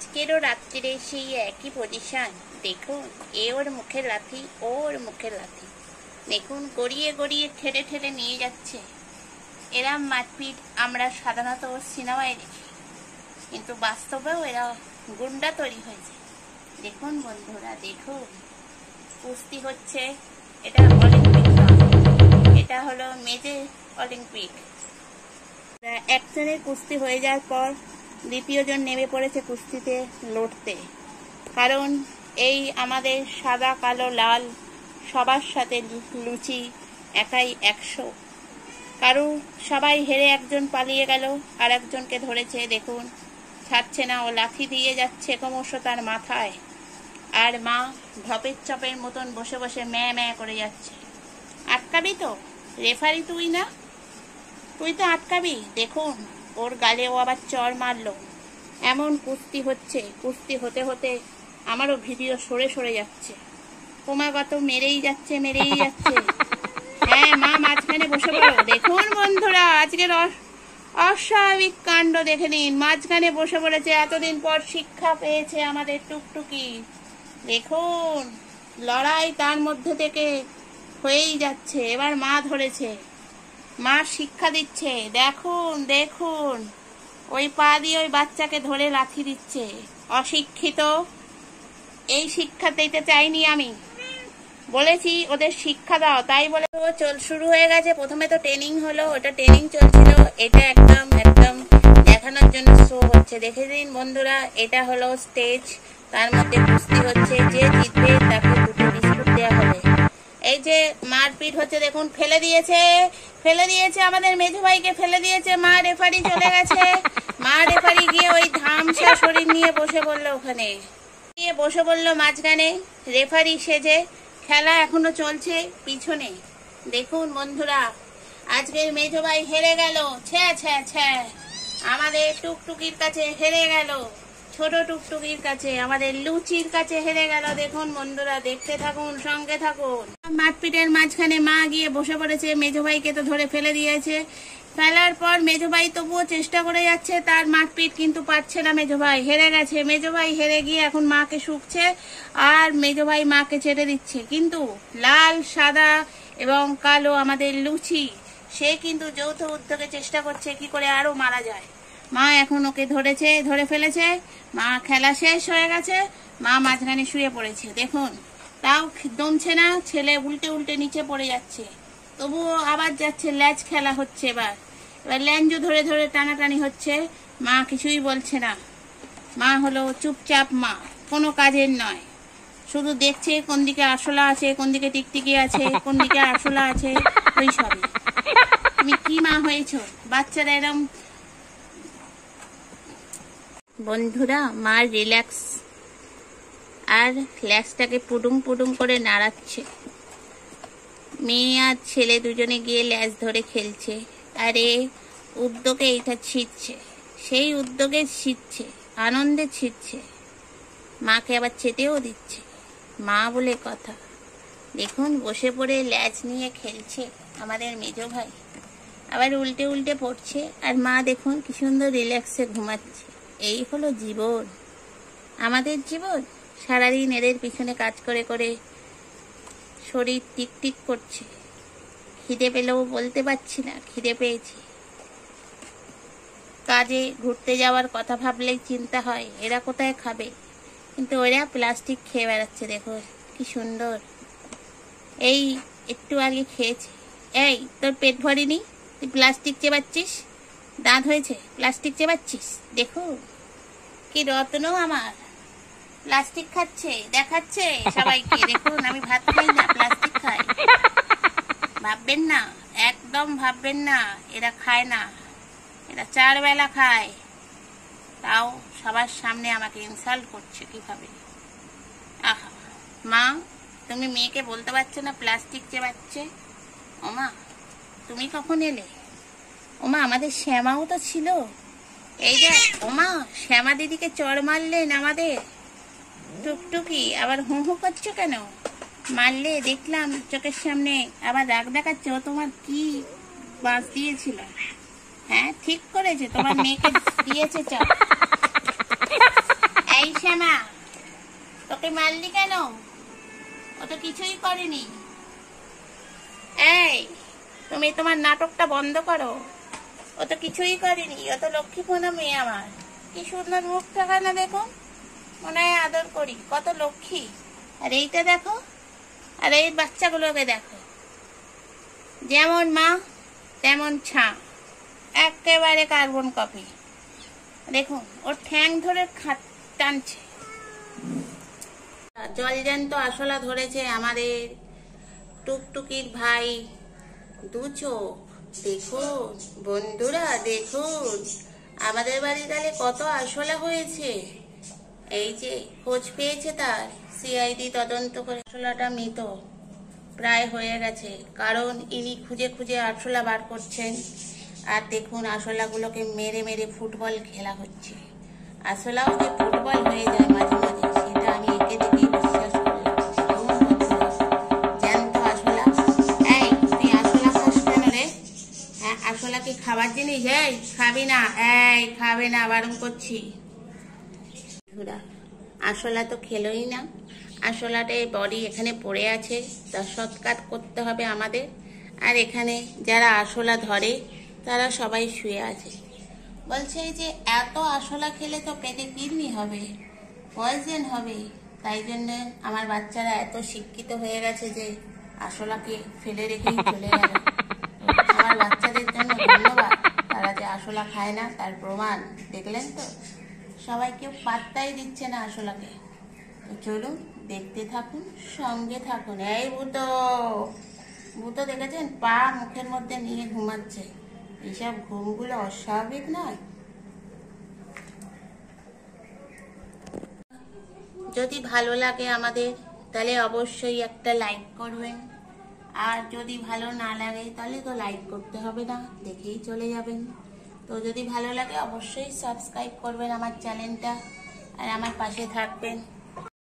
আজকেরও রাত্রিরে সেই একই পজিশন। দেখুন, এ ওর মুখে লাথি, ওর মুখে লাথি। দেখুন, গড়িয়ে গড়িয়ে ঠেলে ঠেলে নিয়ে যাচ্ছে। এরা মারপিট আমরা সাধারণত সিনেমায় দেখি, কিন্তু বাস্তবেও এরা গুন্ডা তৈরি হয়েছে। দেখুন বন্ধুরা, দেখুন কুস্তি হচ্ছে। এটা অলিম্পিক নয়, এটা হলো মেজে অলিম্পিক। একজনের কুস্তি হয়ে যাওয়ার পর দ্বিতীয়জন নেমে পড়েছে কুস্তিতে লড়তে। কারণ এই আমাদের সাদা কালো লাল সবার সাথে লুচি একাই 100। কারণ সবাই হেরে একজন পালিয়ে গেল, আর একজনকে ধরেছে। দেখুন, ছাড়ছে না, ও লাথি দিয়ে যাচ্ছে ক্রমশ তার মাথায়। আর মা ঢপের চপের মতন বসে বসে ম্যা ম্যা করে যাচ্ছে। আটকাবি তো রেফারি, তুই না, তুই তো আটকাবি। দেখুন, ওর গালে ও আবার চর মারলো। এমন কুস্তি হচ্ছে, কুস্তি হতে হতে আমারও ভিডিও সরে সরে যাচ্ছে, ক্রমাগত মেরেই যাচ্ছে, মেরেই যাচ্ছে। হ্যাঁ মা, মাঝখানে বসে পড়ো। দেখুন বন্ধুরা, আজকের অস্বাভাবিক কাণ্ড দেখে নিন। মাঝখানে বসে পড়েছে, এতদিন পর শিক্ষা পেয়েছে আমাদের টুকটুকি। দেখুন, লড়াই তার মধ্যে থেকে হয়েই যাচ্ছে। এবার মা ধরেছে, মা শিক্ষা দিচ্ছে। দেখুন দেখুন, ওই পা দিয়ে ওই বাচ্চাকে ধরে লাথি দিচ্ছে। অশিক্ষিত, এই শিক্ষা দিতে চাইনি আমি, বলেছি ওদের শিক্ষা দাও, তাই বলে শুরু হয়ে গেছে। প্রথমে তো ট্রেনিং হলো, ওটা ট্রেনিং চলছিল। এটা একদম একদম দেখানোর জন্য শো হচ্ছে। দেখে দিন বন্ধুরা, এটা হলো স্টেজ, তার মধ্যে কুস্তি হচ্ছে। যে জিতবে তাকে 2টো বিস্কুট দেওয়া হবে। এই যে মারপিট হচ্ছে, দেখুন ফেলে দিয়েছে, ফেলে দিয়েছে আমাদের মেজো ভাইকে, ফেলে দিয়েছে। মা রেফারি চলে গেছে। মা রেফারি গিয়ে ওই ধামসা শরীর নিয়ে বসে পড়লো, ওখানে গিয়ে বসে পড়লো মাঝখানে রেফারি সেজে। খেলা এখনো চলছে পিছনে। দেখুন বন্ধুরা, আজকের মেজো ভাই হেরে গেল। ছ্যা ছ্যা ছ্যা, আমাদের টুকটুকির কাছে হেরে গেল। ছোট টুকটুকির কাছে, আমাদের লুচির কাছে হেরে গেল। দেখুন বন্ধুরা, দেখতে থাকুন, সঙ্গে থাকুন। মারপিটের মাঝখানে মা গিয়ে বসে পড়েছে। মেজো ভাইকে তো ধরে ফেলে দিয়েছে। ফেলার পর মেজো ভাই তবুও চেষ্টা করে যাচ্ছে, তার মারপিট কিন্তু পারছে না। মেজো ভাই হেরে গেছে। মেজো ভাই হেরে গিয়ে এখন মাকে শুকছে, আর মেজো ভাই মাকে ছেড়ে দিচ্ছে। কিন্তু লাল সাদা এবং কালো আমাদের লুচি, সে কিন্তু যৌথ উদ্যোগে চেষ্টা করছে কি করে আরো মারা যায়। মা এখন ওকে ধরেছে, ধরে ফেলেছে। মা খেলা শেষ হয়ে গেছে, মা মাঝখানে শুয়ে পড়েছে। দেখুন, তাও দমছে না, ছেলে উল্টে উল্টে নিচে পড়ে যাচ্ছে, তবুও আবার যাচ্ছে। ল্যাজ খেলা হচ্ছে। এবার ল্যাঞ্জু ধরে ধরে টানাটানি হচ্ছে। মা কিছুই বলছে না। মা হলো চুপচাপ মা, কোনো কাজের নয়, শুধু দেখছে কোন দিকে আরশোলা আছে, কোন দিকে টিকটিকি আছে, কোন দিকে আরশোলা আছে, ওই সবই। তুমি কি মা হয়েছো? বাচ্চারা এরম। বন্ধুরা, মা রিল্যাক্স, আর ল্যাজটাকে পুডুং পুডুং করে নাড়াচ্ছে। মেয়ে আর ছেলে দুজনে গিয়ে ল্যাজ ধরে খেলছে। আরে উদ্যোগে এটা ছিটছে, সেই উদ্যোগে ছিটছে, আনন্দে ছিটছে। মাকে আবার চেটেও দিচ্ছে, মা বলে কথা। দেখুন, বসে পড়ে ল্যাজ নিয়ে খেলছে আমাদের মেজো ভাই, আবার উল্টে উল্টে পড়ছে। আর মা দেখুন কি সুন্দর রিল্যাক্সে ঘুমাচ্ছে। এই হলো জীবন, আমাদের জীবন। সারাদিন এদের পিছনে কাজ করে করে শরীর টিকটিক করছে। খিদে পেলেও বলতে পারছি না খিদে পেয়েছি। কাজে ঘুরতে যাওয়ার কথা ভাবলেই চিন্তা হয় এরা কোথায় খাবে, কিন্তু ওরা প্লাস্টিক খেয়ে বেড়াচ্ছে। দেখো কি সুন্দর। এই একটু আগে খেয়েছে। এই, তোর পেট ভরেনি, তুই প্লাস্টিক চেবাচ্ছিস? দাঁত হয়েছে, প্লাস্টিক চেবাচ্ছিস? দেখো কি রত্ন আমার, প্লাস্টিক খাচ্ছে, দেখাচ্ছে সবাইকে। দেখুন, আমি ভাত খাই না, প্লাস্টিক খাই। ভাববেন না, একদম ভাববেন না এরা খায় না, এরা 4 বেলা খায়। তাও সবার সামনে আমাকে ইনসাল্ট করছে কিভাবে। আহা মা, তুমি মেয়েকে বলতে পারছো না প্লাস্টিক চেবাচ্ছে? ওমা, তুমি কখন এলে? ওমা, আমাদের শ্যামাও তো ছিল। এই যে ওমা, শ্যামা দিদিকে চড় মারলেন আমাদের টুকটুকি। আবার হু হু করছো কেন? মারলে দেখলাম চোখের সামনে, আবার রাগ দেখাচ্ছে। ও তোমার কি বাঁশ দিয়েছিল? হ্যাঁ, ঠিক করেছে, তোমার মেয়েকে দিয়েছে চড়। এই ওকে মারলি কেন? ও তো কিছুই করেনি। এই, তুমি তোমার নাটকটা বন্ধ করো। ও তো কিছুই করেনি, ও তো লক্ষ্মীপনা মেয়ে আমার। কি সুন্দর মুখটা না দেখো, মনে হয় আদর করি, কত লক্ষ্মী। আর এইটা দেখো, আর এই বাচ্চাগুলোকে দেখো, যেমন মা তেমন ছা, একেবারে কার্বন কপি। দেখুন ওর ঠ্যাং ধরে টানছে। জলজ্যান্ত আশলা ধরেছে আমাদের টুকটুকির ভাই দু চোখ। দেখুন বন্ধুরা, দেখুন আমাদের বাড়ির ডালে কত আশলা হয়েছে। এই যে খোঁজ পেয়েছে তার সিআইডি তদন্ত করে আশলাটা মৃত প্রায় হয়ে গেছে, কারণ ইনি খুঁজে খুঁজে আরশোলা বার করছেন। আর দেখুন আরশোলাগুলোকে মেরে মেরে ফুটবল খেলা হচ্ছে। আরশোলাও যে ফুটবল হয়ে যায় মাঝে মাঝে, সেটা আমি একে দেখেই বিশ্বাস করলাম। জ্যান্ত আরশোলা। এই তুই আরশোলা খাস কেন রে? হ্যাঁ, আরশোলা কি খাবার জিনিস? এই খাবি না, এই খাবে না, বারণ করছি। আরশোলা তো খেলোই না। আরশোলাটা বডি এখানে পড়ে আছে, তার সৎকার করতে হবে আমাদের। আর এখানে যারা আরশোলা ধরে তারা সবাই শুয়ে আছে। বলছে যে এত আরশোলা খেলে তো পেটে কিডনি হবে, পয়জন হবে। তাই জন্য আমার বাচ্চারা এত শিক্ষিত হয়ে গেছে যে আরশোলাকে ফেলে রেখেই চলে গেল। আমার বাচ্চাদের জন্য ধন্যবাদ, তারা যে আরশোলা খায় না তার প্রমাণ দেখলেন তো। সবাই কেউ পাত্তাই দিচ্ছে না আরশোলাকে। চলুন দেখতে থাকুন, সঙ্গে থাকুন। এই ভূতো, ভূতো দেখেছেন পা মুখের মধ্যে নিয়ে ঘুমাচ্ছে। এইসব ঘুমগুলো অস্বাভাবিক নয়? যদি ভালো লাগে আমাদের, তাহলে অবশ্যই একটা লাইক করবেন। আর যদি ভালো না লাগে তাহলে তো লাইক করতে হবে না, দেখেই চলে যাবেন। তো যদি ভালো লাগে অবশ্যই সাবস্ক্রাইব করবেন আমার চ্যানেলটা, আর আমার পাশে থাকবেন।